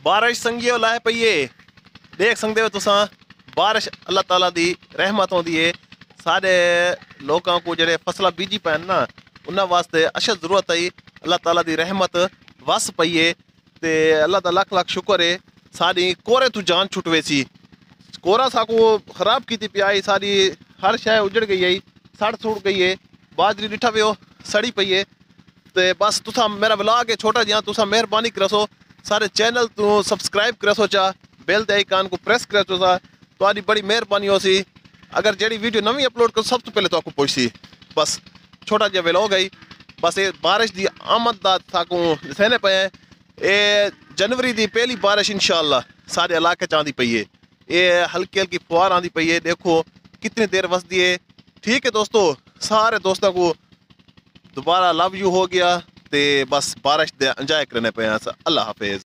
बारिश संगियो लाए पई है। देख सकते हो तुसा बारिश अल्लाह ताला दी रहमत होंदी है। सारे लोगों को जेडे फसला बीजी पैन ना उन्होंने वास्ते अशद जरूरत है अल्लाह ताला दी रहमत वस पई है। ते अल्लाह दा लख लख शुक्र है। सारी कोरे तू जान छुटवे सी। कोरा साको खराब की पियाई सारी हर शय उजड़ गई है, सड़ सुड़ गई है। बाजरी डिठा पियो सड़ी पई है। तो बस तुसा मेरा व्लॉग है छोटा जिहा, तुसा मेहरबानी करसो सारे चैनल तू सब्सक्राइब करसो चा बेल ते आइकन को प्रेस करसो सा तो बड़ी मेहरबानी हो सी। अगर जेडी वीडियो नवी अपलोड करो सब तो पहले तो आपको पहुंची। बस छोटा जिहा व्लॉग है। बस ये बारिश की आमद का साकू सहने पे है। ये जनवरी की पहली बारिश इंशाअल्लाह सारे इलाके च आंदी पई है। ये हल्की हल्की फुहार आंदी पई है। देखो कितनी देर वसदी है। ठीक है दोस्तों, सारे दोस्तों को दोबारा लव यू हो गया। ते बस बारिश दे एंजॉय करने पे अल्लाह हाफिज।